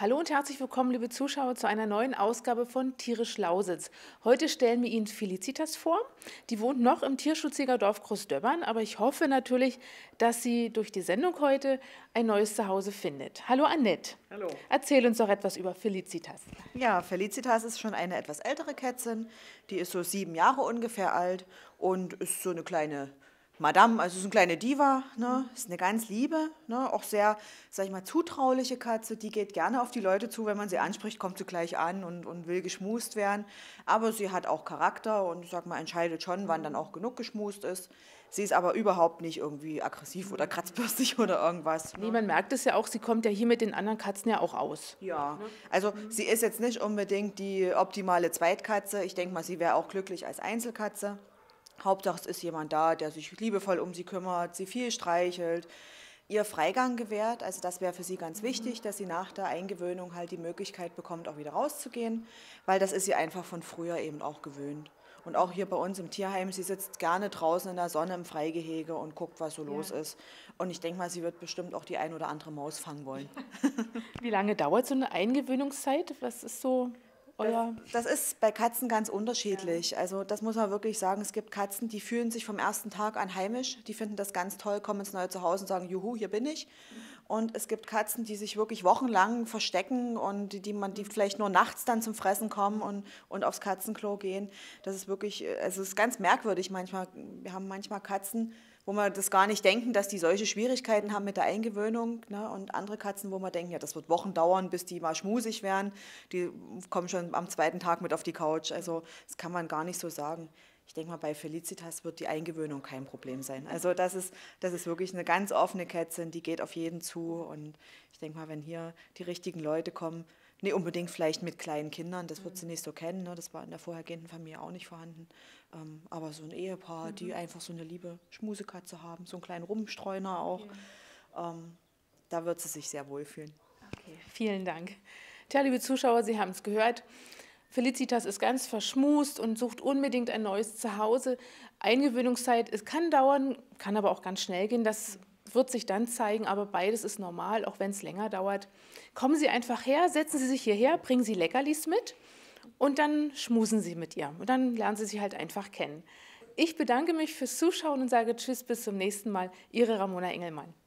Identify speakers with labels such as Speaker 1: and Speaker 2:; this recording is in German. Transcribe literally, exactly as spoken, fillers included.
Speaker 1: Hallo und herzlich willkommen, liebe Zuschauer, zu einer neuen Ausgabe von Tierisch Lausitz. Heute stellen wir Ihnen Felicitas vor. Die wohnt noch im Tierschutzjägerdorf Großdöbbern, aber ich hoffe natürlich, dass sie durch die Sendung heute ein neues Zuhause findet. Hallo Annette.
Speaker 2: Hallo.
Speaker 1: Erzähl uns doch etwas über Felicitas.
Speaker 2: Ja, Felicitas ist schon eine etwas ältere Kätzin. Die ist so sieben Jahre ungefähr alt und ist so eine kleine Madame, also so eine kleine Diva, ne? Ist eine ganz liebe, ne? Auch sehr, sag ich mal, zutrauliche Katze. Die geht gerne auf die Leute zu, wenn man sie anspricht, kommt sie gleich an und, und will geschmust werden. Aber sie hat auch Charakter und, sag mal, entscheidet schon, wann dann auch genug geschmust ist. Sie ist aber überhaupt nicht irgendwie aggressiv oder kratzbürstig oder irgendwas.
Speaker 1: Nee,
Speaker 2: Ne?
Speaker 1: man merkt es ja auch, sie kommt ja hier mit den anderen Katzen ja auch aus.
Speaker 2: Ja, also sie ist jetzt nicht unbedingt die optimale Zweitkatze. Ich denke mal, sie wäre auch glücklich als Einzelkatze. Hauptsache es ist jemand da, der sich liebevoll um sie kümmert, sie viel streichelt, ihr Freigang gewährt. Also das wäre für sie ganz wichtig, dass sie nach der Eingewöhnung halt die Möglichkeit bekommt, auch wieder rauszugehen, weil das ist sie einfach von früher eben auch gewöhnt. Und auch hier bei uns im Tierheim, sie sitzt gerne draußen in der Sonne im Freigehege und guckt, was so los ist. Und ich denke mal, sie wird bestimmt auch die ein oder andere Maus fangen wollen.
Speaker 1: Wie lange dauert so eine Eingewöhnungszeit? Was ist so euer...
Speaker 2: Das, das ist bei Katzen ganz unterschiedlich. Also das muss man wirklich sagen. Es gibt Katzen, die fühlen sich vom ersten Tag an heimisch. Die finden das ganz toll, kommen ins neue Zuhause und sagen, juhu, hier bin ich. Und es gibt Katzen, die sich wirklich wochenlang verstecken und die, die, man, die vielleicht nur nachts dann zum Fressen kommen und, und aufs Katzenklo gehen. Das ist wirklich, also es ist ganz merkwürdig manchmal. Wir haben manchmal Katzen, wo wir das gar nicht denken, dass die solche Schwierigkeiten haben mit der Eingewöhnung. Ne? Und andere Katzen, wo wir denken, ja, das wird Wochen dauern, bis die mal schmusig werden. Die kommen schon am zweiten Tag mit auf die Couch. Also das kann man gar nicht so sagen. Ich denke mal, bei Felicitas wird die Eingewöhnung kein Problem sein. Also das ist, das ist wirklich eine ganz offene Kätzin, die geht auf jeden zu. Und ich denke mal, wenn hier die richtigen Leute kommen, nicht unbedingt vielleicht mit kleinen Kindern, das wird sie nicht so kennen, ne? Das war in der vorhergehenden Familie auch nicht vorhanden. Ähm, aber so ein Ehepaar, mhm. die einfach so eine liebe Schmusekatze haben, so einen kleinen Rumstreuner auch, ja. ähm, da wird sie sich sehr wohlfühlen.
Speaker 1: Okay, vielen Dank. Tja, liebe Zuschauer, Sie haben es gehört. Felicitas ist ganz verschmust und sucht unbedingt ein neues Zuhause. Eingewöhnungszeit, es kann dauern, kann aber auch ganz schnell gehen. Das wird sich dann zeigen, aber beides ist normal, auch wenn es länger dauert. Kommen Sie einfach her, setzen Sie sich hierher, bringen Sie Leckerlis mit und dann schmusen Sie mit ihr. Und dann lernen Sie sie halt einfach kennen. Ich bedanke mich fürs Zuschauen und sage Tschüss, bis zum nächsten Mal. Ihre Ramona Engelmann.